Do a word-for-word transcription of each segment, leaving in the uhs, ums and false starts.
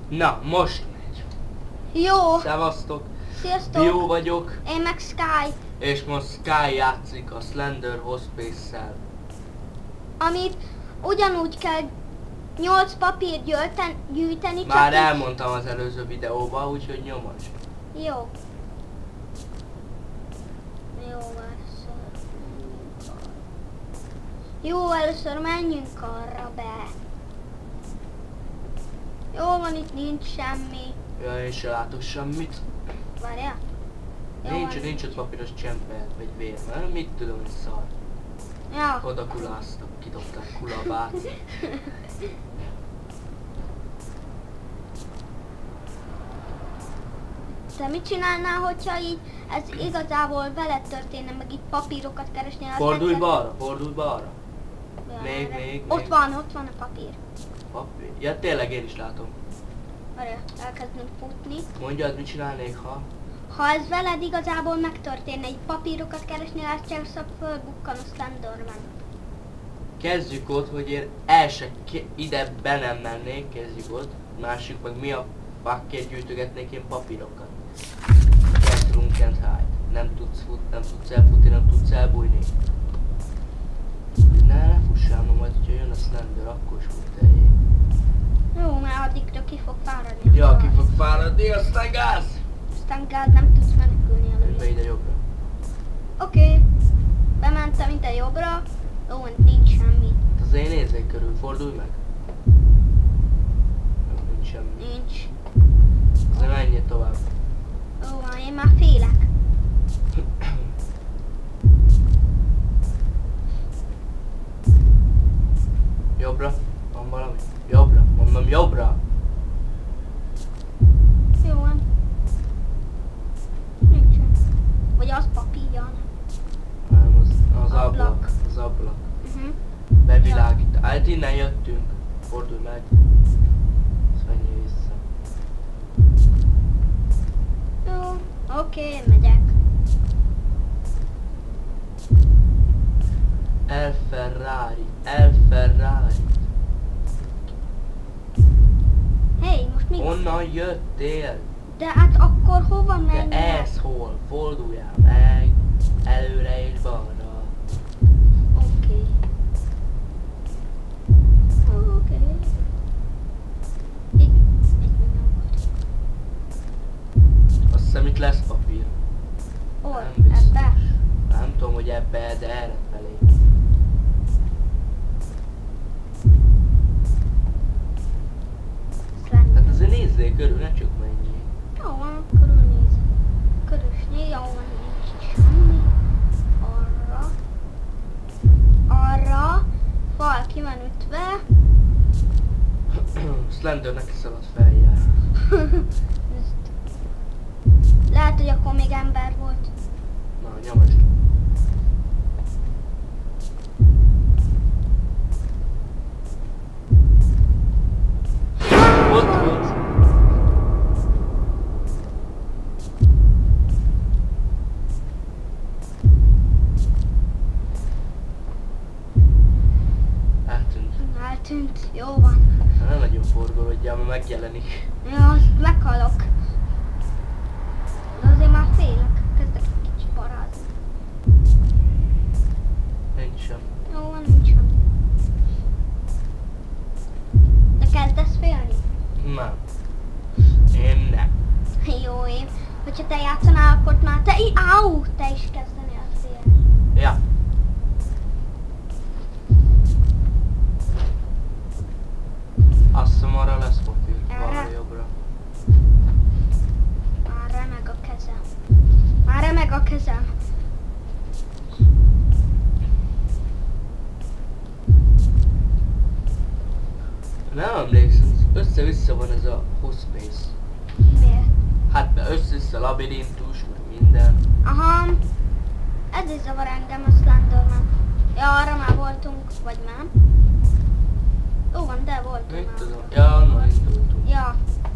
Na, most megy. Jó. Szevasztok. Sziasztok. Jó vagyok. Én meg Sky. És most Sky játszik a Slender Hospice-szel. Amit ugyanúgy kell nyolc papírt gyűjteni, gyűjteni csak Már így- elmondtam az előző videóban, úgyhogy nyomasd. Jó. Jó, először menjünk arra. Jó, először menjünk arra be. Jó van, itt nincs semmi. Ja, én se látok semmit. Várjál. Jó Nincs, van. nincs ott papíros csemper, vagy vér. Mert mit tudom, hogy szar. Ja. Oda kuláztak, kidobták kulabát. Te mit csinálnál, hogyha így ez igazából veled történne, meg itt papírokat keresnél? azt Fordulj egyszer- balra, fordulj balra. Ja, Még, erre. még, Ott még. van, ott van a papír. Papír. Ja, tényleg én is látom. Várjál, elkezdünk futni. Mondjad, mit csinálnék, ha? Ha ez veled igazából megtörténne, így papírokat keresnél, azt csak szab fölbukkan a Slenderman. Kezdjük ott, hogy én el se ke- ide be nem mennék, kezdjük ott. Másik meg mi a pakkért gyűjtögetnék én papírokat. Can't run, can't hide. Nem tudsz fut, nem tudsz elfutni, nem tudsz elbújni. Ne, ne fussál, ma majd, hogyha jön a Slender, akkor is futeljék. Jó, mert addigra ki fog fáradni. a Ja, harc. ki fog fáradni, aztán gáz! Aztán gáz, nem tudsz menekülni Be előre. ide jobbra. Oké. Okay. Bementem ide jobbra. Jó, nincs semmi. Azért nézzék körül, fordulj meg. Jó, nincs semmi. Nincs. Azért menjél tovább. Jó, van, én már félek. Jobbra, van valami? Jobbra, mondom jobbra! Jó van. Nincsen. Vagy az papírja, nem? Nem, az, az ablak. Ablak. Az ablak. Uh-huh. Bevilágít. Hát innen jöttünk. Fordulj meg. Azt menjél vissza. Jó, oké, okay, megyek. El Ferrari, El Ferrari. Hey, most mi? Honnan jöttél? De hát akkor hova De menjünk? ez hol? Forduljál meg. Előre és balra. Oké. Oké. Itt, itt még nem voltunk. Azt hiszem itt lesz papír. Hol? Nem biztos. Ebbe? Nem tudom, hogy ebbe, de erre felé. Slender. Hát azért nézzél körül, ne csak menjél. Jó van, körülnézek. Körülnézek, jó van, nincs semmi. Arra. Arra. Fal ki van ütve. Slender neki szaladt feljár. Ezt. Lehet, hogy akkor még ember volt. Na, nyomasd. Ott volt. Eltűnt. Eltűnt. Jó van. Na, nem nagyon forgolódjál, mert megjelenik. Ja, azt meghalok. De azért már félek. Kezdek egy kicsit parázni. Nincs sem. Jó van, nincs semmi. De kezdesz félni? Nem. Én nem. Jó, én. Hogyha te játszanál, akkor már te... i- Áú! Te is kezdenél félni. Ja. Azt hiszem arra lesz papír. Erre? Valami jobbra. Már remeg a kezem. Már remeg a kezem. Nem emlékszem, össze-vissza van ez a hospice. Miért? Hát be össze-vissza labirintus, meg minden. Aha. Ez is zavar engem a Slenderman. Ja, arra már voltunk, vagy nem? Jó van, de voltunk Mit már. tudom? Ja, onnan indultunk. Ja.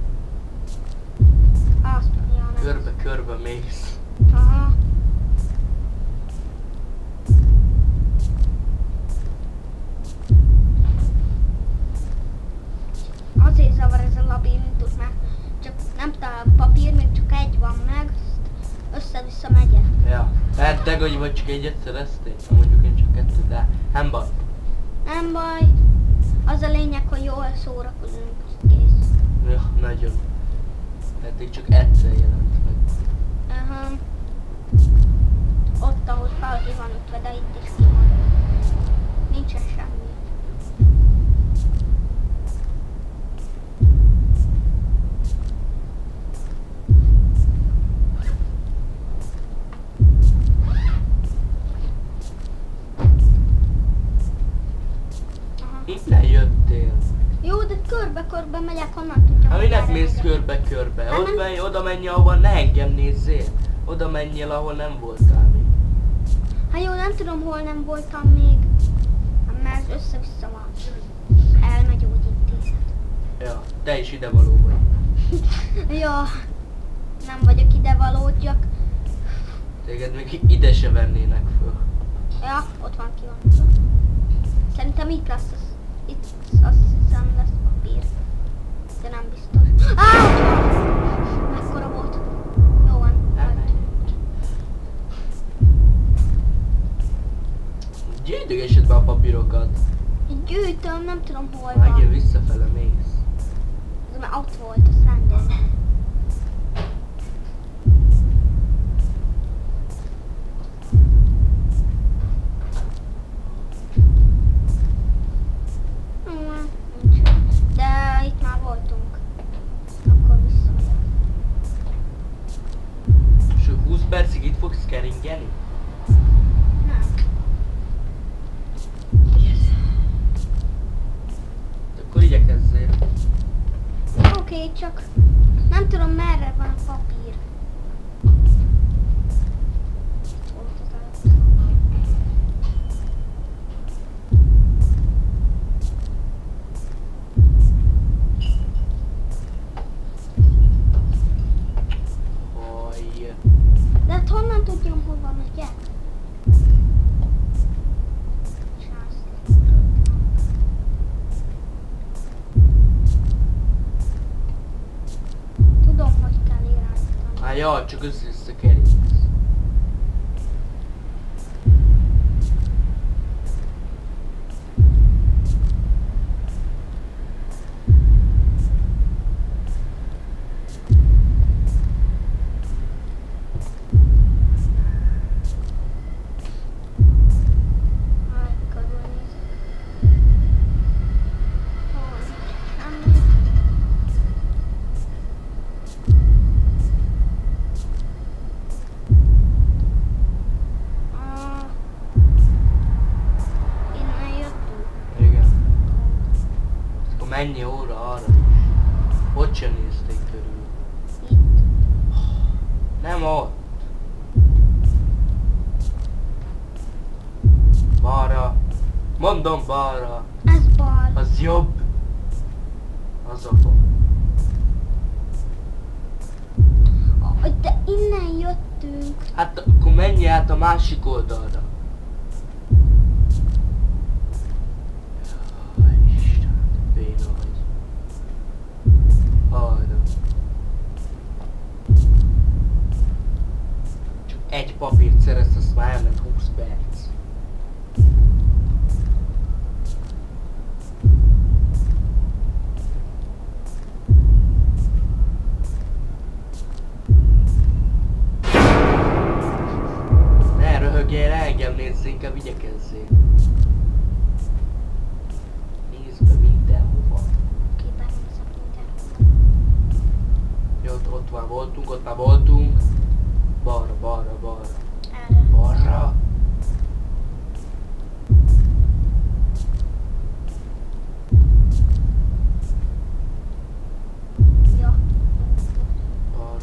Azt, ja, nem. Körbe-körbe mész. Aha. Azért zavar ez a labirintus. indult már. Csak nem találok papír, még csak egy van meg. Össze-vissza megyek. Ja. Hát te hogy vagy csak egyet szereztél? Mondjuk én csak kettőt, de nem baj. Nem baj. Az a lényeg, hogy jól szórakozunk. Kész. Ja, nagyon. Eddig csak egyszer jelent meg. Aha. Ott, ahol Falki van ütve, de itt is kimaradt. Nincsen semmi. Innen jöttél. Jó, de körbe-körbe megyek, honnan tudjam. Hát minek merre mész megyek. körbe-körbe? Hát Ott nem- menj, oda menj, ahova ne engem nézzél. Oda menjél, ahol nem voltál még. Hát jó, nem tudom, hol nem voltam még. Hát mert össze-vissza van. Elmegyógyintézet. Ja, te is idevaló vagy. Ja, nem vagyok idevaló, csak... Téged még ide se vennének föl. Ja, ott van ki van. Szerintem itt lesz az... Itt azt hiszem lesz papír. De nem biztos. Á, ott van! Mekkora volt? Jó van. Nem menj. Gyűjtögessed be a papírokat. Gyűjtöm, nem tudom hol van. Megint visszafele mész. Ez már ott volt, azt nem tudom. Hmm, nincsen. De itt már voltunk. Akkor visszamegyek. És húsz percig itt fogsz keringeni? Nem. Akkor igyekezzél. Oké, okay, csak nem tudom merre van a papír. Ott az előtt. Haj. De hát honnan tudjam, hova megyek? Sász. Tudom, hogy kell irányítani. Hát jaj, csak össze-vissza keringesz. Háj, körülnézek. Hol nincs semmi. Ah, innen jöttünk. Igen. Akkor mennyi óra arra is? Hogy sem nézték körül? Itt. Nem ott. Balra. Mondom balra. Ez bal. Az jobb. Az a bal. Ah, de innen jöttünk. Hát akkor menj át a másik oldalra. Jaj, Isten, béna vagy. Arra. Csak egy papírt szerez, azt már elment húsz perc. Ne röhögjél, engem nézz, inkább igyekezzél. Nézd be mindenhova. Kibenézek mindenhol. Jó, ott, ott már voltunk, ott már voltunk. Balra, balra, balra. Erre. Balra. Ja. Balra.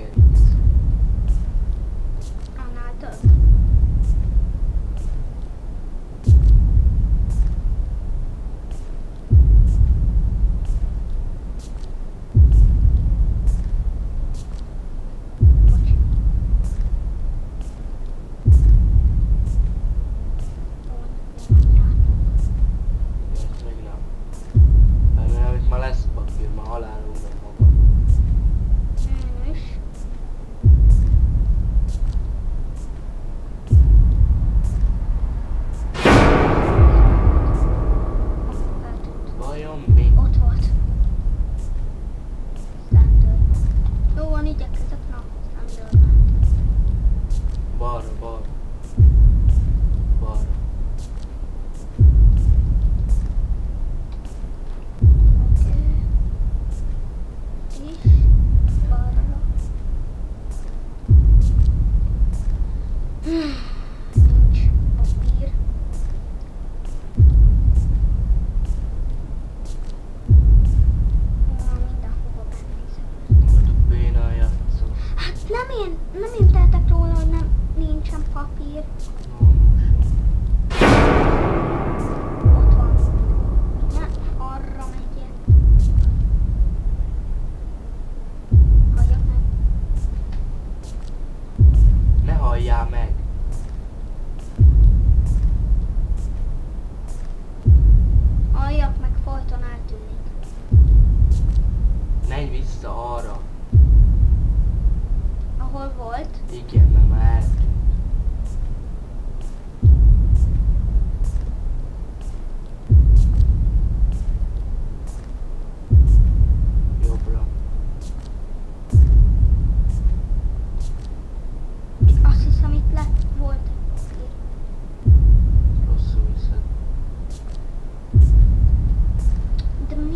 gerinc. Annál több. Bocs. Ó, nem jártunk. Ezt még nem. Remélem, itt ma lesz papír, ma halálunk meg maga. Én is. Oh, eltűnt. Vajon mi? Ott volt. Slenderman. Jó van, igyekezek, na, Slenderman. Balra, balra. Balra. Oké. És balra. Nincs papír. Ó, mindenhova benézek. Majd a bénán játszol. Hát nem én, nem én tehetek róla, hogy nem, nincsen papír. No, Ott van. Ne, arra megyek. Halljak meg. ne halljál meg! Halljak meg, folyton eltűnik. Menj vissza arra! Ahol volt? Igen, mert már eltűnt. Jobbra. Azt hiszem itt le volt egy papír. Rosszul viszed. De mi?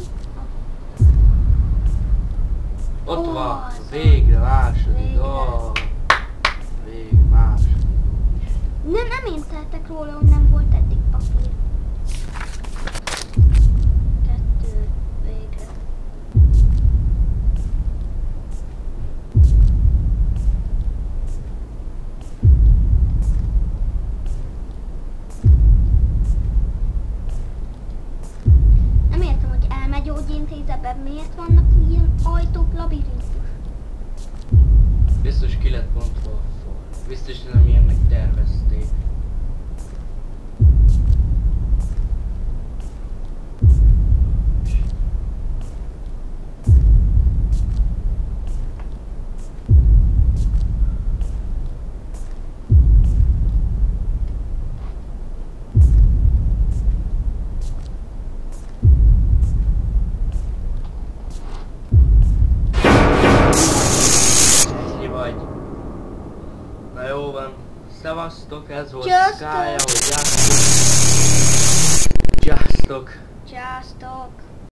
Ott Ó, van! az Végre második! Végre. Ó, végre második. Nem, nem én tehetek róla, hogy nem volt eddig papír. Kettő, végre. Nem értem, hogy elmegyógyintézetben miért vannak ilyen ajtók, labirintus. Biztos ki lett bontva a fal. Biztos nem ilyennek tervezték. Ennyi vagy. Na jó van. Szevasztok, ez volt Sziasztok! Skya, hogy játszunk. Sziasztok! Sziasztok!